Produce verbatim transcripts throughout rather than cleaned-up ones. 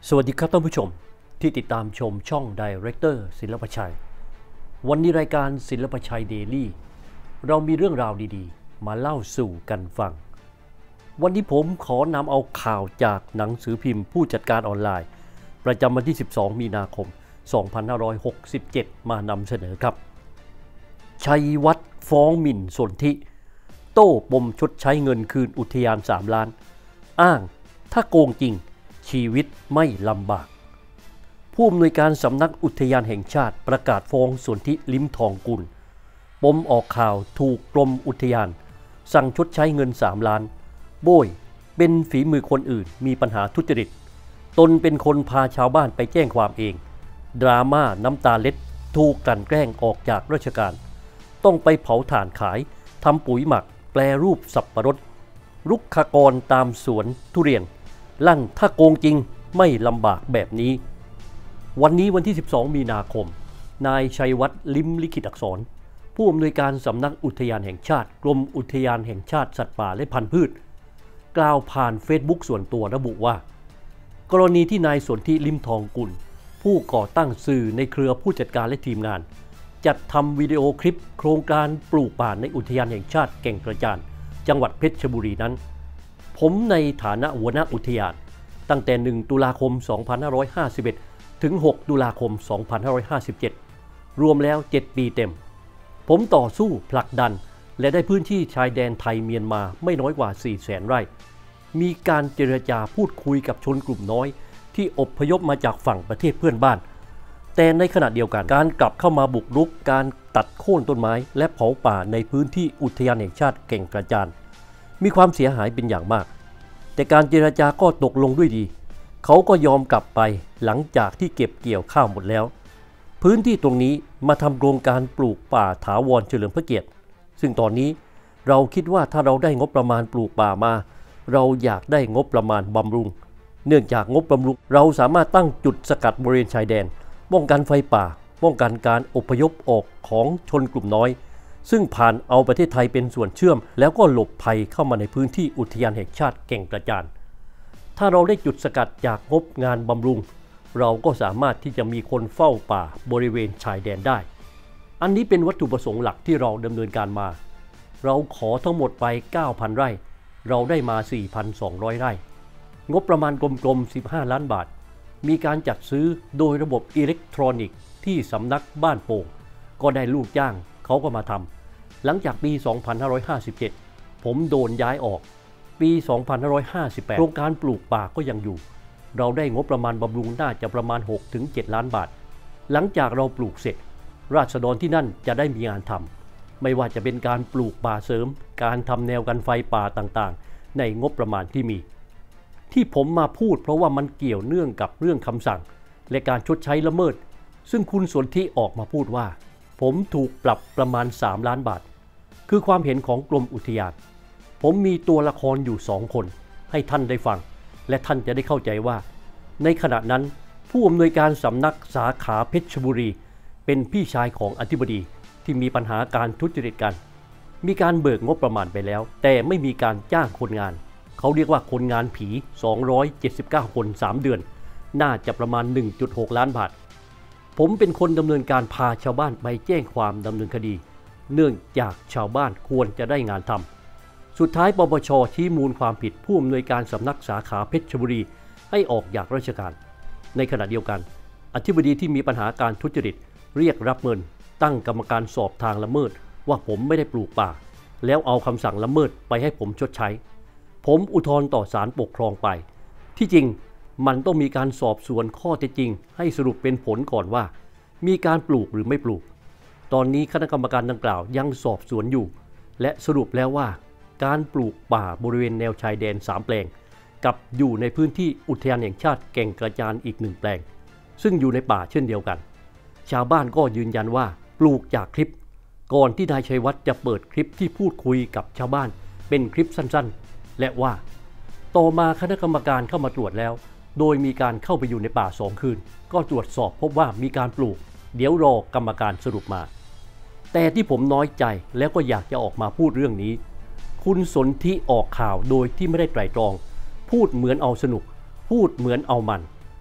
สวัสดีครับท่านผู้ชมที่ติดตามชมช่อง Director ศิลปชัยวันนี้รายการศิลปชัยเดลี่เรามีเรื่องราวดีๆมาเล่าสู่กันฟังวันนี้ผมขอนำเอาข่าวจากหนังสือพิมพ์ผู้จัดการออนไลน์ประจำวันที่สิบสองมีนาคมสองพันห้าร้อยหกสิบเจ็ดมานำเสนอครับชัยวัฒน์ฟ้องหมิ่นสนธิโต้ปมชดใช้เงินคืนอุทยานสามล้านอ้างถ้าโกงจริงชีวิตไม่ลำบากผู้อำนวยการสำนักอุทยานแห่งชาติประกาศฟ้องสนธิลิ้มทองกุลปมออกข่าวถูกกรมอุทยานสั่งชดใช้เงินสามล้านโบยเป็นฝีมือคนอื่นมีปัญหาทุจริตตนเป็นคนพาชาวบ้านไปแจ้งความเองดราม่าน้ำตาเล็ดถูกกลั่นแกล้งออกจากราชการต้องไปเผาถ่านขายทำปุ๋ยหมักแปรรูปสับปะรดรุกขกรตามสวนทุเรียนลั่นถ้าโกงจริงไม่ลำบากแบบนี้วันนี้วันที่สิบสองมีนาคมนายชัยวัฒน์ลิ้มลิขิตอักษรผู้อำนวยการสำนักอุทยานแห่งชาติกรมอุทยานแห่งชาติสัตว์ป่าและพันธุ์พืชกล่าวผ่านเฟซบุ๊กส่วนตัวระบุว่ากรณีที่นายสนธิลิ้มทองกุลผู้ก่อตั้งสื่อในเครือผู้จัดการและทีมงานจัดทำวิดีโอคลิปโครงการปลูกป่าในอุทยานแห่งชาติแก่งกระจานจังหวัดเพชรบุรีนั้นผมในฐานะหัวหน้าอุทยานตั้งแต่หนึ่งตุลาคมสองพันห้าร้อยห้าสิบเอ็ดถึงหกตุลาคมสองพันห้าร้อยห้าสิบเจ็ดรวมแล้วเจ็ดปีเต็มผมต่อสู้ผลักดันและได้พื้นที่ชายแดนไทยเมียนมาไม่น้อยกว่า สี่แสน ไร่มีการเจรจาพูดคุยกับชนกลุ่มน้อยที่อพยพมาจากฝั่งประเทศเพื่อนบ้านแต่ในขณะเดียวกันการกลับเข้ามาบุกรุกการตัดโค่นต้นไม้และเผาป่าในพื้นที่อุทยานแห่งชาติแก่งกระจานมีความเสียหายเป็นอย่างมากแต่การเจรจาก็ตกลงด้วยดีเขาก็ยอมกลับไปหลังจากที่เก็บเกี่ยวข้าวหมดแล้วพื้นที่ตรงนี้มาทำโครงการปลูกป่าถาวรเฉลิมพระเกียรติซึ่งตอนนี้เราคิดว่าถ้าเราได้งบประมาณปลูกป่ามาเราอยากได้งบประมาณบำรุงเนื่องจากงบบำรุงเราสามารถตั้งจุดสกัดบริเวณชายแดนป้องกันไฟป่าป้องกันการอพยพออกของชนกลุ่มน้อยซึ่งผ่านเอาประเทศไทยเป็นส่วนเชื่อมแล้วก็หลบภัยเข้ามาในพื้นที่อุทยานแห่งชาติแก่งกระจานถ้าเราได้จุดสกัดจากงบงานบำรุงเราก็สามารถที่จะมีคนเฝ้าป่าบริเวณชายแดนได้อันนี้เป็นวัตถุประสงค์หลักที่เราดำเนินการมาเราขอทั้งหมดไป เก้าพัน ไร่เราได้มา สี่พันสองร้อย ไร่งบประมาณกลมๆสิบห้าล้านบาทมีการจัดซื้อโดยระบบอิเล็กทรอนิกส์ที่สำนักบ้านโป่งก็ได้ลูกจ้างเขาก็มาทำหลังจากปี สองพันห้าร้อยห้าสิบเจ็ด ผมโดนย้ายออกปี สองพันห้าร้อยห้าสิบแปด โครงการปลูกป่าก็ยังอยู่เราได้งบประมาณบำรุงน่าจะประมาณ หกถึงเจ็ด ล้านบาทหลังจากเราปลูกเสร็จราษฎรที่นั่นจะได้มีงานทำไม่ว่าจะเป็นการปลูกป่าเสริมการทำแนวกันไฟป่าต่างๆในงบประมาณที่มีที่ผมมาพูดเพราะว่ามันเกี่ยวเนื่องกับเรื่องคำสั่งและการชดใช้ละเมิดซึ่งคุณสนธิออกมาพูดว่าผมถูกปรับประมาณสามล้านบาทคือความเห็นของกรมอุทยานผมมีตัวละครอยู่สองคนให้ท่านได้ฟังและท่านจะได้เข้าใจว่าในขณะนั้นผู้อำนวยการสำนักสาขาเพชรบุรีเป็นพี่ชายของอธิบดีที่มีปัญหาการทุจริตกันมีการเบิกงบประมาณไปแล้วแต่ไม่มีการจ้างคนงานเขาเรียกว่าคนงานผีสองร้อยเจ็ดสิบเก้าคนสามเดือนน่าจะประมาณ หนึ่งจุดหก ล้านบาทผมเป็นคนดำเนินการพาชาวบ้านไปแจ้งความดำเนินคดีเนื่องจากชาวบ้านควรจะได้งานทำสุดท้ายปปช.ชี้มูลความผิดผู้อำนวยการสำนักสาขาเพชรบุรีให้ออกจากราชการในขณะเดียวกันอธิบดีที่มีปัญหาการทุจริตเรียกรับเงินตั้งกรรมการสอบทางละเมิดว่าผมไม่ได้ปลูกป่าแล้วเอาคำสั่งละเมิดไปให้ผมชดใช้ผมอุทธรณ์ต่อศาลปกครองไปที่จริงมันต้องมีการสอบสวนข้อเท็จจริงให้สรุปเป็นผลก่อนว่ามีการปลูกหรือไม่ปลูกตอนนี้คณะกรรมการดังกล่าวยังสอบสวนอยู่และสรุปแล้วว่าการปลูกป่าบริเวณแนวชายแดนสามแปลงกับอยู่ในพื้นที่อุทยานแห่งชาติแก่งกระจานอีกหนึ่งแปลงซึ่งอยู่ในป่าเช่นเดียวกันชาวบ้านก็ยืนยันว่าปลูกจากคลิปก่อนที่นายชัยวัฒน์จะเปิดคลิปที่พูดคุยกับชาวบ้านเป็นคลิปสั้นๆและว่าต่อมาคณะกรรมการเข้ามาตรวจแล้วโดยมีการเข้าไปอยู่ในป่าสองคืนก็ตรวจสอบพบว่ามีการปลูกเดี๋ยวรอกรรมการสรุปมาแต่ที่ผมน้อยใจแล้วก็อยากจะออกมาพูดเรื่องนี้คุณสนธิออกข่าวโดยที่ไม่ได้ไตร่ตรองพูดเหมือนเอาสนุกพูดเหมือนเอามัน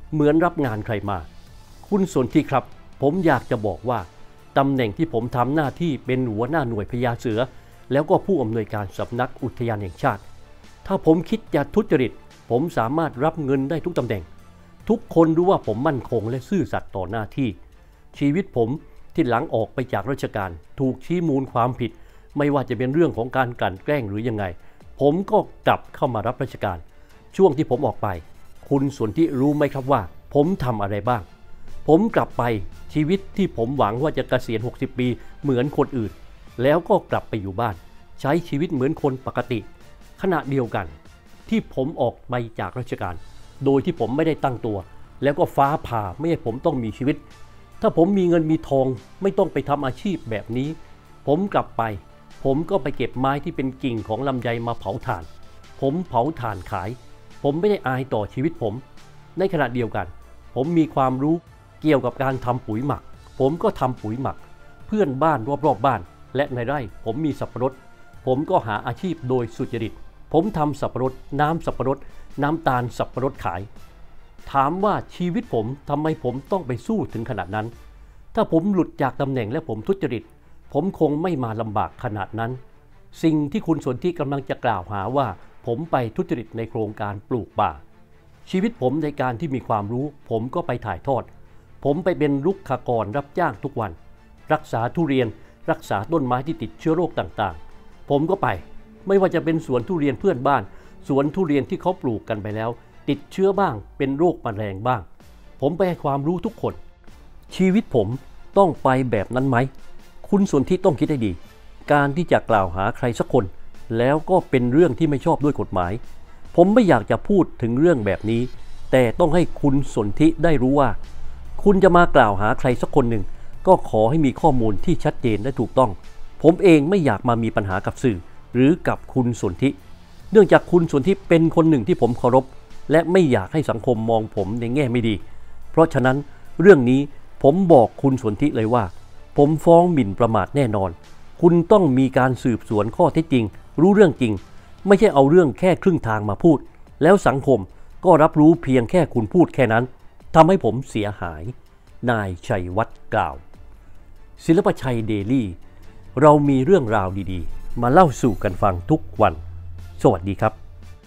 เหมือนรับงานใครมาคุณสนธิครับผมอยากจะบอกว่าตำแหน่งที่ผมทำหน้าที่เป็นหัวหน้าหน่วยพญาเสือแล้วก็ผู้อำนวยการสำนักอุทยานแห่งชาติถ้าผมคิดจะทุจริตผมสามารถรับเงินได้ทุกตำแหน่งทุกคนรู้ว่าผมมั่นคงและซื่อสัตย์ต่อหน้าที่ชีวิตผมที่หลังออกไปจากราชการถูกชี้มูลความผิดไม่ว่าจะเป็นเรื่องของการกลั่นแกล้งหรือยังไงผมก็กลับเข้ามารับราชการช่วงที่ผมออกไปคุณสนธิรู้ไหมครับว่าผมทำอะไรบ้างผมกลับไปชีวิตที่ผมหวังว่าจะเกษียณหกสิบปีเหมือนคนอื่นแล้วก็กลับไปอยู่บ้านใช้ชีวิตเหมือนคนปกติขณะเดียวกันที่ผมออกไปจากราชการโดยที่ผมไม่ได้ตั้งตัวแล้วก็ฟ้าผ่าไม่ให้ผมต้องมีชีวิตถ้าผมมีเงินมีทองไม่ต้องไปทำอาชีพแบบนี้ผมกลับไปผมก็ไปเก็บไม้ที่เป็นกิ่งของลำไยมาเผาถ่านผมเผาถ่านขายผมไม่ได้อายต่อชีวิตผมในขณะเดียวกันผมมีความรู้เกี่ยวกับการทำปุ๋ยหมักผมก็ทำปุ๋ยหมักเพื่อนบ้านรอบๆบ้านและในไร่ผมมีสับปะรดผมก็หาอาชีพโดยสุจริตผมทำสับปะรดน้ำสับปะรดน้ำตาลสับปะรดขายถามว่าชีวิตผมทำไมผมต้องไปสู้ถึงขนาดนั้นถ้าผมหลุดจากตำแหน่งและผมทุจริตผมคงไม่มาลำบากขนาดนั้นสิ่งที่คุณสนธิกำลังจะกล่าวหาว่าผมไปทุจริตในโครงการปลูกป่าชีวิตผมในการที่มีความรู้ผมก็ไปถ่ายทอดผมไปเป็นรุกขกรรับจ้างทุกวันรักษาทุเรียนรักษาต้นไม้ที่ติดเชื้อโรคต่างๆผมก็ไปไม่ว่าจะเป็นสวนทุเรียนเพื่อนบ้านสวนทุเรียนที่เขาปลูกกันไปแล้วติดเชื้อบ้างเป็นโรคแมลงบ้างผมไปให้ความรู้ทุกคนชีวิตผมต้องไปแบบนั้นไหมคุณสนธิต้องคิดให้ดีการที่จะกล่าวหาใครสักคนแล้วก็เป็นเรื่องที่ไม่ชอบด้วยกฎหมายผมไม่อยากจะพูดถึงเรื่องแบบนี้แต่ต้องให้คุณสนธิได้รู้ว่าคุณจะมากล่าวหาใครสักคนหนึ่งก็ขอให้มีข้อมูลที่ชัดเจนและถูกต้องผมเองไม่อยากมามีปัญหากับสื่อหรือกับคุณสนธิเนื่องจากคุณสนธิเป็นคนหนึ่งที่ผมเคารพและไม่อยากให้สังคมมองผมในแง่ไม่ดีเพราะฉะนั้นเรื่องนี้ผมบอกคุณสนธิเลยว่าผมฟ้องหมิ่นประมาทแน่นอนคุณต้องมีการสืบสวนข้อเท็จจริงรู้เรื่องจริงไม่ใช่เอาเรื่องแค่ครึ่งทางมาพูดแล้วสังคมก็รับรู้เพียงแค่คุณพูดแค่นั้นทำให้ผมเสียหายนายชัยวัฒน์กล่าวศิลปชัยเดลี่เรามีเรื่องราวดีๆมาเล่าสู่กันฟังทุกวันสวัสดีครับ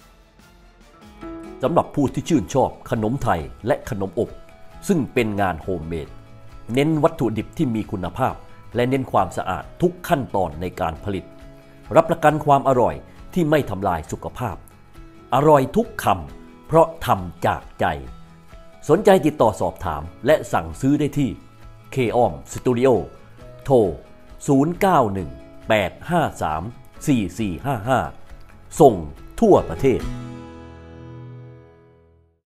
สำหรับผู้ที่ชื่นชอบขนมไทยและขนมอบซึ่งเป็นงานโฮมเมดเน้นวัตถุดิบที่มีคุณภาพและเน้นความสะอาดทุกขั้นตอนในการผลิตรับประกันความอร่อยที่ไม่ทำลายสุขภาพอร่อยทุกคำเพราะทำจากใจสนใจติดต่อสอบถามและสั่งซื้อได้ที่ เค ออม Studio โทร ศูนย์ เก้า หนึ่ง แปด ห้า สาม สี่ สี่ ห้า ห้า ส่งทั่วประเทศ